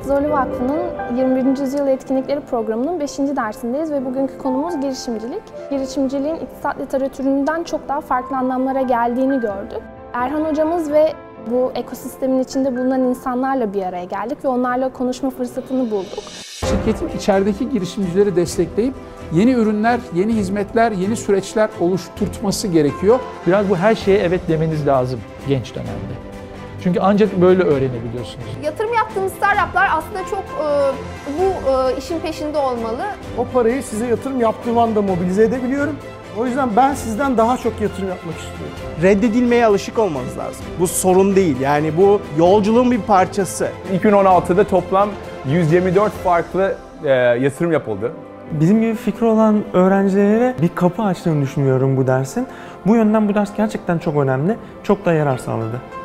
Zorlu Vakfı'nın 21. Yüzyıl Etkinlikleri programının 5. dersindeyiz ve bugünkü konumuz girişimcilik. Girişimciliğin iktisat literatüründen çok daha farklı anlamlara geldiğini gördük. Erhan hocamız ve bu ekosistemin içinde bulunan insanlarla bir araya geldik ve onlarla konuşma fırsatını bulduk. Şirketin içerideki girişimcileri destekleyip yeni ürünler, yeni hizmetler, yeni süreçler oluşturtması gerekiyor. Biraz bu her şeye evet demeniz lazım genç dönemde. Çünkü ancak böyle öğrenebiliyorsunuz. Yatırım yaptığımız startuplar aslında çok bu işin peşinde olmalı. O parayı size yatırım yaptığım anda mobilize edebiliyorum. O yüzden ben sizden daha çok yatırım yapmak istiyorum. Reddedilmeye alışık olmanız lazım. Bu sorun değil. Yani bu yolculuğun bir parçası. 2016'da toplam 124 farklı yatırım yapıldı. Bizim gibi fikri olan öğrencilere bir kapı açtığını düşünüyorum bu dersin. Bu yönden bu ders gerçekten çok önemli, çok da yarar sağladı.